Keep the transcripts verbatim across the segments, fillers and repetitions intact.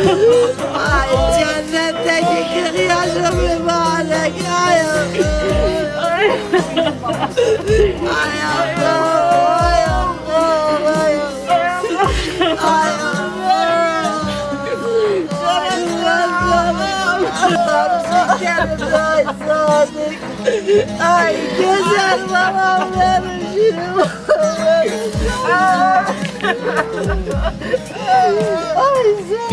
Ay cennetteki kırk yaşım mübarek ay Ay Allah, ay Allah, ay Ay güzel babam benim şirin Ay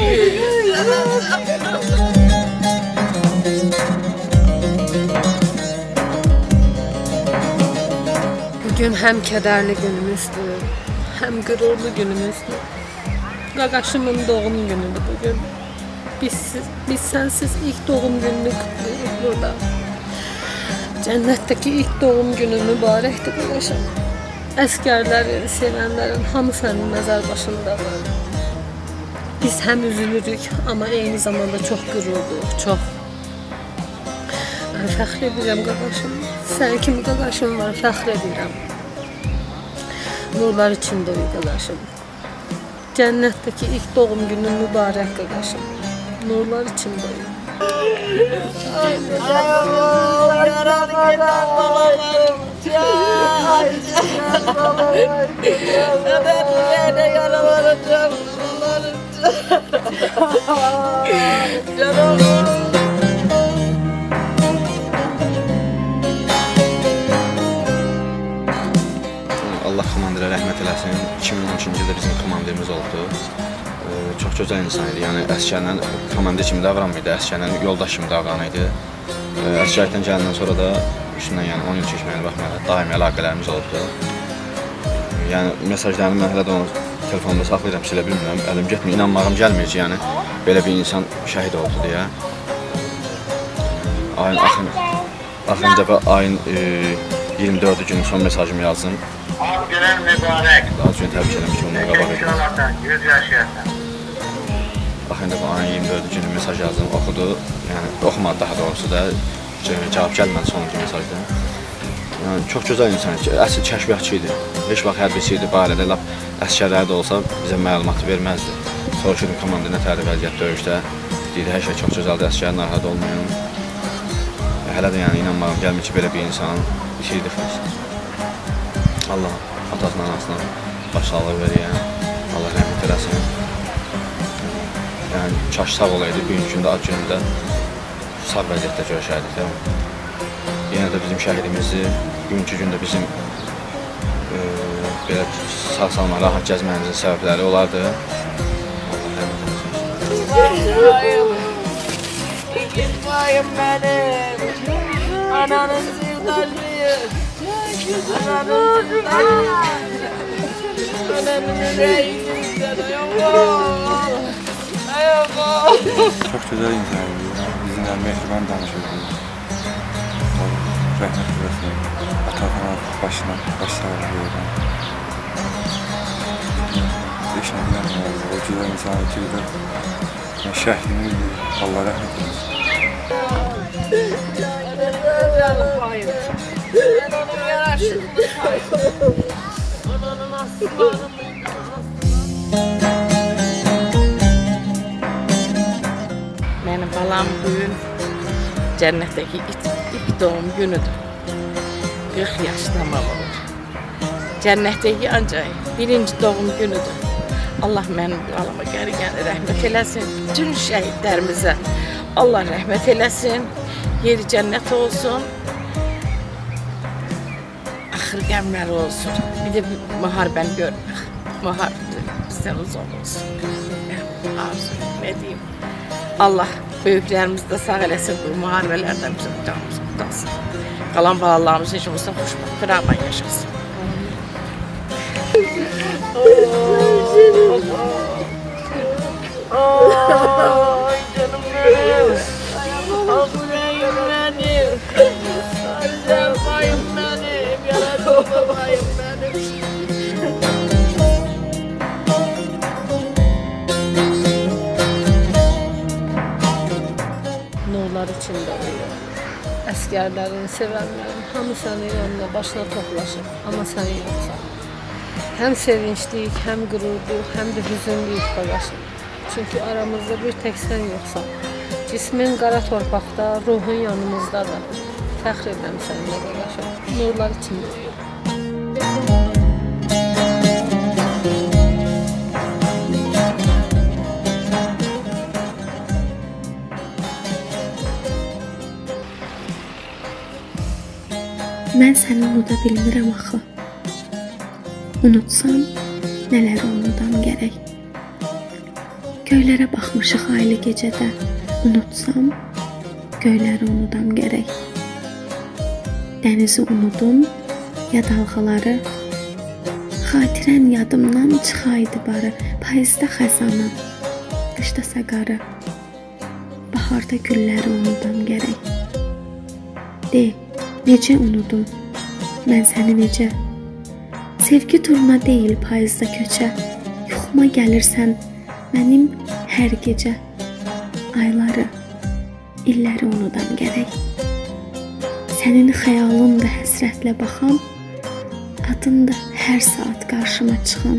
Bugün hem kederli günümüzdür, hem gururlu günümüzdür. Qaqaşımın doğum günüdür bugün. Biz, biz sensiz ilk doğum gününü kutluyoruz burada. Cennetteki ilk doğum günü mübarektir qaqaşım. Əsgərlərin, sevənlərin hamı sənin nəzər başında var. Biz həm üzülürük, amma eyni zamanda çox qürurluq, çox. Mən fəxr edirəm qaqaşım. Sən kimi qaqaşım var, fəxr edirəm. Nurlar içində bir qaqaşım. Cənnətdəki ilk doğum günün mübarək qaqaşım. Nurlar içində bir. Ay Allah, yarabbim babalarım. Ay canım babalarım. Ben yine yaralanacağım. Canım. Allah komandira rəhmət eləsin. iki min on üçüncü ildə bizim komandirimiz oldu. Ee, çox gözəl insan idi. Yəni əsgərlə komandir kimi davranmırdı, əsgərlə yoldaş kimi davranırdı. Ee, Əsgərlikdən gələndən sonra da üstündən yəni on il keçməyinə baxmayaraq daimi əlaqələrimiz oldu. Yəni mesajlarını mən hələ də onu telefonumda saxlayıram, silə bilmirəm. Əlim getmir, inanmağım gəlmir ki, yəni belə bir insan şəhid oldu deyə. Ayın axırıncı axırıncı dəfə ayın e, iyirmi dördü günü son mesajımı yazdım. Günün mübarək. Daha üçün təbrik edirəm ki, ondan qabaq edim. yüz yaşayasın. Axırıncı dəfə ayın iyirmi dördü günü mesaj yazdım, oxudu. Yəni oxumadı daha doğrusu da cavab gəlmədi sonuncu mesajda. Yəni çox gözəl insan idi. Əsl kəşfiyyatçı idi. Heç vaxt hərbiçi idi, barədə lap əsgərləri də olsa bizə məlumatı verməzdi. Soruşurdum komandir nə tərli vəziyyət döyüşdə. Deyirdi, hər şey çox gözəldir, əsgər narahat olmayın. Hələ də yəni inanmağım gəlmir ki, belə bir insanın işidir xəst. Allah atasına, anasına başsağlığı verəyən, Allah rəhmət eləsin. Yəni kaş sağ olaydı, bugünkü gündə, ad günündə sağ vəziyyətdə görüşərdik. Yenə də bizim şəhidimizdir, bugünkü gündə bizim e, belə sağ-salma, rahat gəzməyimizin səbəbləri olardı. Allah rəhmət eləsin. İgitmayım benim, ananın zildalığı, ananın zildalığı, ananın yüreğinden, ay Allah, ay Allah. Çok güzel insanıydı ya, bizimle mehriban danışırdı. Rəhmət eləsin, atasına, başına, başlarına verirəm. Heç nə bilmirəm, o güzel insanı ki, şəhidimiz Allah rəhmət eləsin. Canım bayım. Ben onun yaraşım. Onun aslanım. Benim balam bugün cennetteki ilk, ilk doğum günüdür. kırk yaşında olur. Cennetteki ancak birinci doğum günüdür. Allah benim balama geri geri rəhmət eləsin. Bütün şəhidlərimizə Allah rəhmət eləsin. Yeri cennet olsun. Axır qəmləri olsun. Bir de müharibəni görmək. Müharibə bizdən uzaq olsun. Arzu, ne diyeyim. Allah büyüklərimizi də sağ eləsin. Bu müharibələrdən bizim canımızı tutasın. Qalan balalarımız heç olsa xoşbəxt, firavan yaşasın. Ay canım benim. Ay yüreğim benim. Güzel bayım benim. Yaradım bayım benim. Nurlar içində uyuyor. Əsgərlərin, sevənlərin hamı sənin yanına başına toplaşır. Amma sən yoxsan. Həm sevinçliyik, həm qürurluyuk, həm də hüzünlüyük qaqaşım. Çünki aramızda bir tək sən yoxsan. Cismin qara torpaqda, ruhun yanımızdadır. Fəxr edirəm səninlə qardaşım. Nurlar içində. Mən səni unuda bilmirəm axı. Unutsam, nələri unudam gərək. Göylərə baxmışıq aylı gecədə. Unutsam, göyləri unudam gərək. Dənizi unudum, ya dalğaları. Xatirən yadımdan çıxaydı barı. Payızda xəzanı, qışda saqarı. Baharda gülləri unudam gərək. De, necə unudum, mən səni necə? Sevgi turuna deyil payızda köçə, yuxuma gəlirsən mənim hər gecə. Ayları, illəri unudam gərək. Sənin xəyalın da həsrətlə baxam, adın da hər saat qarşıma çıxan.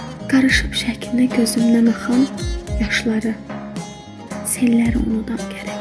Qarışıb şəklinə gözümdən axan yaşları, selləri unudam gərək.